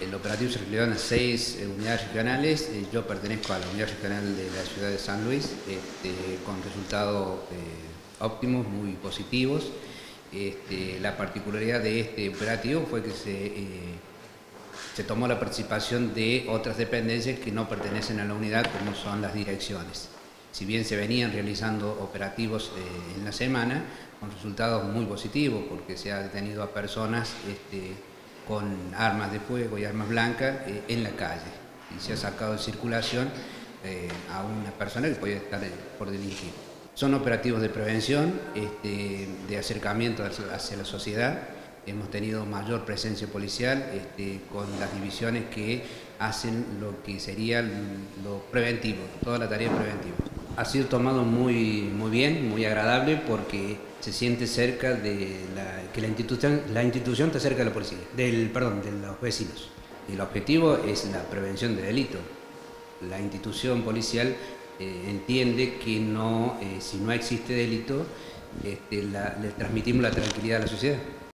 El operativo se realizó en las 6 unidades regionales. Yo pertenezco a la unidad regional de la ciudad de San Luis, con resultados óptimos, muy positivos. La particularidad de este operativo fue que se tomó la participación de otras dependencias que no pertenecen a la unidad, como son las direcciones. Si bien se venían realizando operativos en la semana, con resultados muy positivos, porque se ha detenido a personas con armas de fuego y armas blancas en la calle, y se ha sacado de circulación a una persona que podía estar por delinquir. Son operativos de prevención, de acercamiento hacia la sociedad. Hemos tenido mayor presencia policial con las divisiones que hacen lo que sería lo preventivo, toda la tarea preventiva. Ha sido tomado muy bien, muy agradable, porque se siente cerca de que la institución está cerca de la policía, de los vecinos. El objetivo es la prevención de delito. La institución policial entiende que si no existe delito, le transmitimos la tranquilidad a la sociedad.